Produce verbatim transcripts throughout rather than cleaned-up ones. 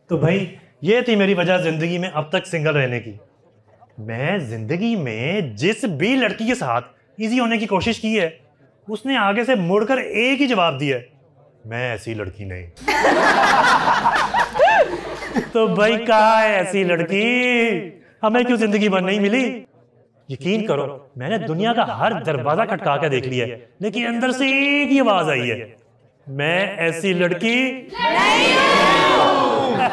तो भाई ये थी मेरी वजह जिंदगी में अब तक सिंगल रहने की। मैं जिंदगी में जिस भी लड़की के साथ इजी होने की कोशिश की है उसने आगे से मुड़कर एक ही जवाब दिया है, मैं ऐसी लड़की नहीं। तो भाई कहाँ है ऐसी लड़की? हमें क्यों जिंदगी भर नहीं मिली? यकीन करो मैंने दुनिया का हर दरवाजा खटका कर देख लिया है, लेकिन अंदर से एक ही आवाज आई है, मैं ऐसी लड़की नहीं हूं।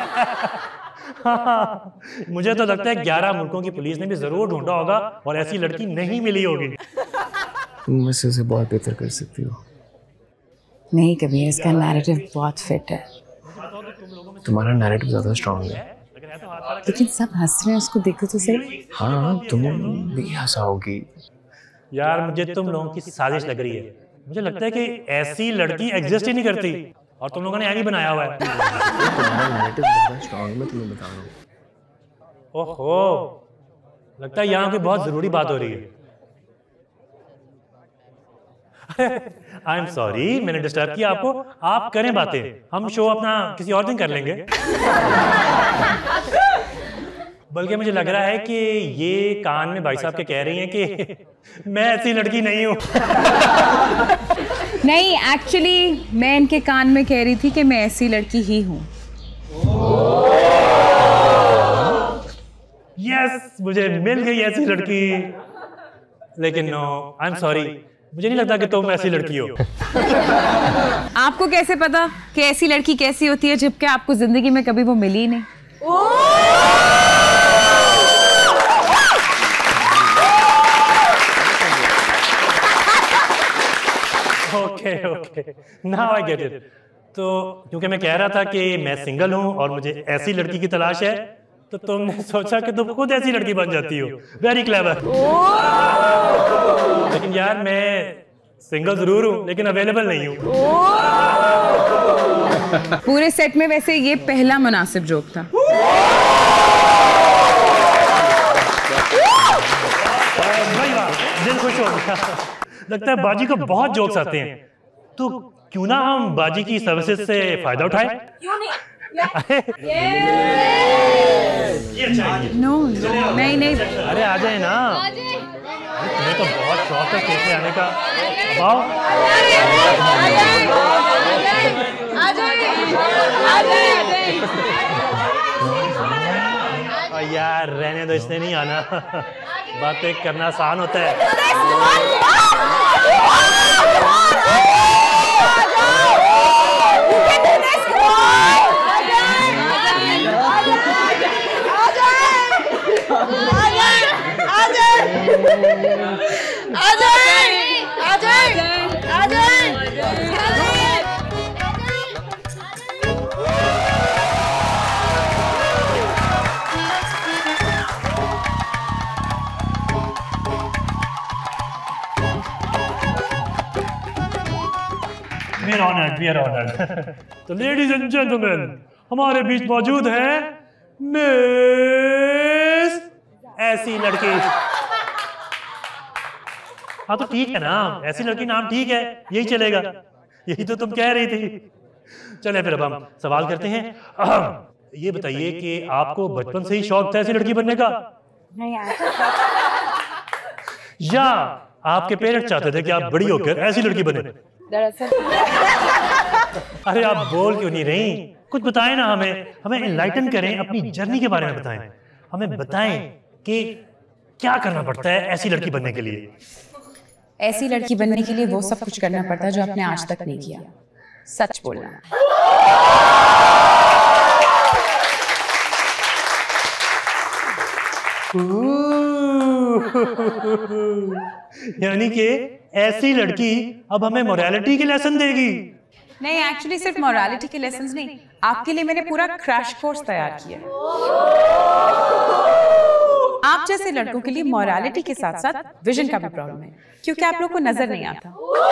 मुझे तो लगता है ग्यारह मुल्कों की पुलिस ने भी जरूर ढूंढा होगा और ऐसी लड़की नहीं मिली होगी। तुम मुझसे उसे बहुत बेहतर कर सकती हो। नहीं कभी, इसका नैरेटिव बहुत फिट है। तुम्हारा नैरेटिव ज्यादा स्ट्रांग है। लेकिन सब हंस रहे हैं, उसको देखो तो सही। हाँ तुम भी हंसाओगी। यार मुझे तुम लोगों की साजिश लग रही है। मुझे लगता है कि ऐसी लड़की एग्जिस्ट ही नहीं करती और तुम लोगों ने ऐनी बनाया हुआ है। तुम्हारा नैरेटिव ज्यादा स्ट्रांग, मैं तुम्हें बता रहा हूँ। ओहो, लगता है यहाँ की बहुत जरूरी बात हो रही है। आई एम सॉरी, मैंने डिस्टर्ब किया आपको। आप करें बातें, हम शो अपना किसी और दिन कर लेंगे। बल्कि मुझे लग रहा है कि ये कान में भाई साहब के कह रही हैं कि मैं ऐसी लड़की नहीं हूं। नहीं, एक्चुअली मैं इनके कान में कह रही थी कि मैं ऐसी लड़की ही हूँ। यस, मुझे मिल गई ऐसी लड़की। लेकिन नो, आई एम सॉरी, मुझे नहीं लगता कि तुम ऐसी लड़की हो। आपको कैसे पता कि ऐसी लड़की कैसी होती है जबकि आपको जिंदगी में कभी वो मिली नहीं? Okay okay, now I get it. तो क्योंकि मैं कह रहा था कि मैं सिंगल हूं और मुझे ऐसी लड़की की तलाश है, तो तुमने सोचा कि तुम खुद ऐसी लड़की बन जाती हो। Very clever. लेकिन यार मैं सिंगल जरूर हूं लेकिन अवेलेबल नहीं हूं। पूरे सेट में वैसे ये पहला मुनासिब जोक था। दिल खुश हो गया। लगता है बाजी को बहुत जोक्स आते हैं, तो क्यों ना हम बाजी की सर्विसेज से फायदा उठाएं? क्यों नहीं? नो नहीं नहीं, अरे आ जाए ना, तुम्हें तो बहुत शौक है कैसे आने का। आओ यार, रहने दो, इसने नहीं आना। बातें करना आसान होता है। We are honored, we are honored. तो लेडीज एंड जेंटलमैन, हमारे बीच मौजूद है मिस ऐसी लड़की। हाँ तो ठीक है ना, ऐसी लड़की नाम ठीक है, यही चलेगा। यही तो तुम कह रही थी। चले फिर अब हम सवाल करते हैं। ये बताइए कि आपको बचपन से ही शौक था ऐसी लड़की बनने का? नहीं या आपके पेरेंट्स चाहते थे कि आप बड़ी होकर ऐसी लड़की बने? दरअसल अरे आप बोल क्यों नहीं रही? कुछ बताएं ना हमें, हमें इनलाइटन करें, अपनी जर्नी के बारे में बताएं। हमें बताएं कि क्या करना पड़ता है ऐसी लड़की बनने के लिए। ऐसी लड़की बनने के लिए वो सब कुछ करना पड़ता है जो आपने आज तक नहीं किया। सच बोलना। यानी कि ऐसी लड़की अब हमें मोरालिटी के लेसन देगी? नहीं, एक्चुअली सिर्फ मोरालिटी के लेसन्स नहीं, आपके लिए मैंने पूरा क्रैश कोर्स तैयार किया है। आप जैसे लड़कों के लिए मोरालिटी के साथ साथ विजन का भी प्रॉब्लम है, क्योंकि आप लोग को नजर नहीं आता।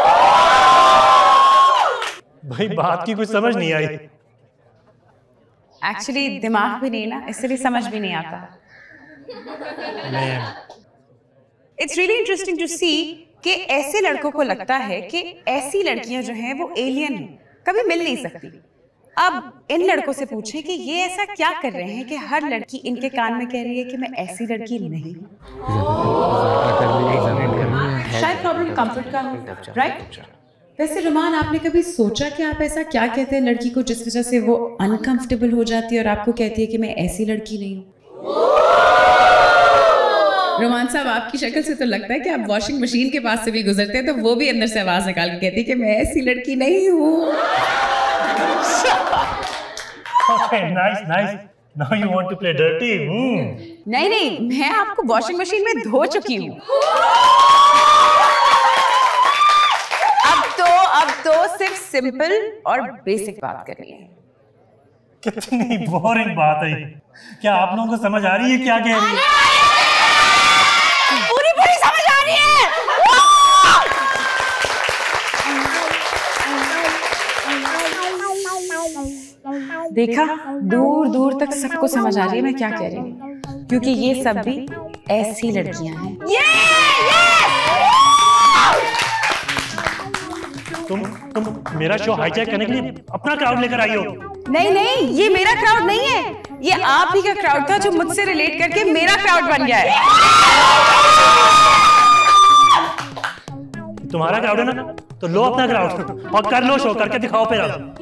भाई बात की कुछ समझ नहीं आई। एक्चुअली दिमाग भी नहीं ना, इसलिए समझ भी नहीं आता। It's really interesting to see कि ऐसे लड़कों को लगता है कि ऐसी लड़कियां जो हैं वो एलियन हैं, कभी मिल नहीं सकती। अब इन लड़कों से पूछें कि ये ऐसा क्या कर रहे हैं कि हर लड़की इनके कान में कह रही है कि मैं ऐसी लड़की नहीं हूँ। शायद प्रॉब्लम कंफर्ट का हो, राइट? वैसे रुमान, आपने कभी सोचा कि आप ऐसा क्या कहते हैं लड़की को जिस वजह से वो अनकंफर्टेबल हो जाती है और आपको कहती है कि मैं ऐसी लड़की नहीं हूँ? रोमान साहब, आपकी शक्ल से तो लगता है कि आप वॉशिंग मशीन के पास से भी गुजरते हैं तो वो भी अंदर से आवाज निकाल के कहती है कि मैं ऐसी लड़की नहीं हूँ। Okay, nice, nice. Now you want to play dirty? Hmm. नहीं नहीं, मैं आपको वॉशिंग मशीन में धो चुकी हूँ। अब तो अब तो सिर्फ सिंपल और बेसिक बात करनी है। कितनी बोरिंग बात है। क्या आप लोगों को समझ आ रही है क्या कह रही है? पूरी पूरी समझ आ रही है। देखा, दूर दूर तक सबको समझ आ रही है मैं क्या कह रही हूँ, क्योंकि ये सब भी ऐसी लड़कियां हैं। तुम तुम मेरा शो हाईजैक करने के लिए अपना क्राउड लेकर आई हो। नहीं नहीं, ये मेरा क्राउड नहीं है, ये आप ही का क्राउड था जो मुझसे रिलेट करके मेरा क्राउड बन गया है। तुम्हारा क्राउड है ना, तो लो अपना क्राउड और कर लो शो, करके दिखाओ फिर आप।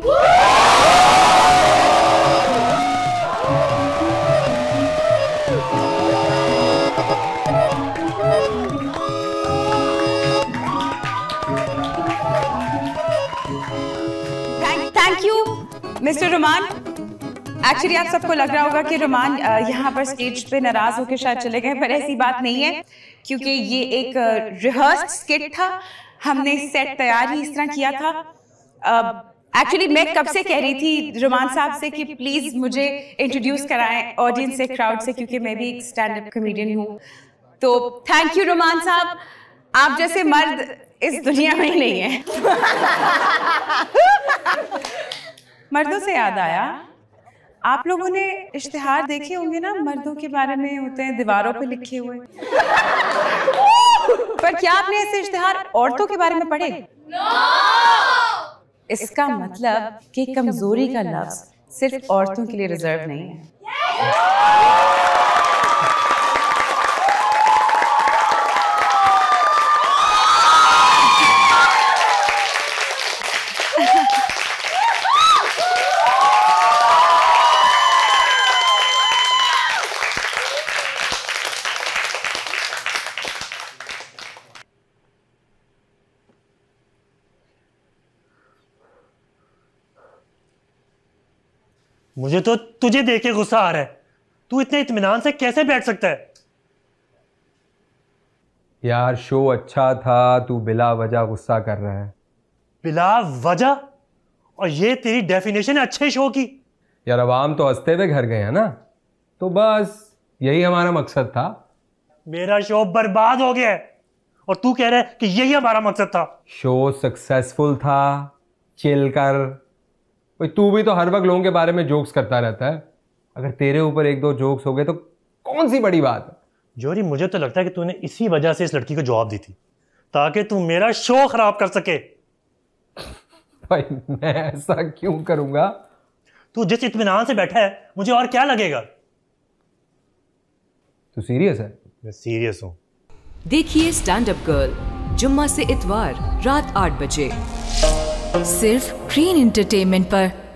Thank you mister Roman. Actually आप सबको लग रहा होगा कि रोमान यहाँ पर स्टेज पे नाराज होकर शायद चले गए, पर ऐसी बात नहीं है, क्योंकि ये एक रिहर्स्ड स्किट था। हमने सेट तैयार ही इस तरह किया था। एक्चुअली uh, मैं कब से कह रही थी रोमान साहब से कि प्लीज मुझे इंट्रोड्यूस कराएं ऑडियंस से, क्राउड से, क्योंकि मैं भी एक स्टैंड अप कॉमेडियन हूँ। तो थैंक यू रोमान साहब, आप जैसे मर्द इस दुनिया में ही नहीं है। मर्दों से याद आया, आप लोगों ने इश्तिहार देखे होंगे ना, मर्दों के बारे में होते हैं दीवारों पे लिखे हुए। पर क्या आपने ऐसे इश्तिहार औरतों के बारे में पढ़े? इसका मतलब कि कमजोरी का लफ्ज सिर्फ औरतों के लिए रिजर्व नहीं है। मुझे तो तुझे देख के गुस्सा आ रहा है। तू इतने इत्मीनान से कैसे बैठ सकता है? यार शो अच्छा था, तू बिला वजह गुस्सा कर रहा है। बिला वजह? और ये तेरी डेफिनेशन है अच्छे शो की? यार अवाम तो हंसते हुए घर गए हैं ना, तो बस यही हमारा मकसद था। मेरा शो बर्बाद हो गया है और तू कह रहा है कि यही हमारा मकसद था। शो सक्सेसफुल था, चिल कर। भाई तू भी तो हर वक्त लोगों के बारे में जोक्स करता रहता है, अगर तेरे ऊपर एक दो जोक्स हो गए तो कौन सी बड़ी बात है। जोरी, मुझे तो लगता है कि तूने इसी वजह से इस लड़की को जवाब दी थी, ताकि तू मेरा शो खराब कर सके। भाई मैं ऐसा क्यों करूंगा? तू जिस इत्मीनान से बैठा है, मुझे और क्या लगेगा। तू सीरियस है? मैं सीरियस हूं। देखिए स्टैंड अप गर्ल जुम्मा से इतवार रात आठ बजे सिर्फ ग्रीन एंटरटेनमेंट पर।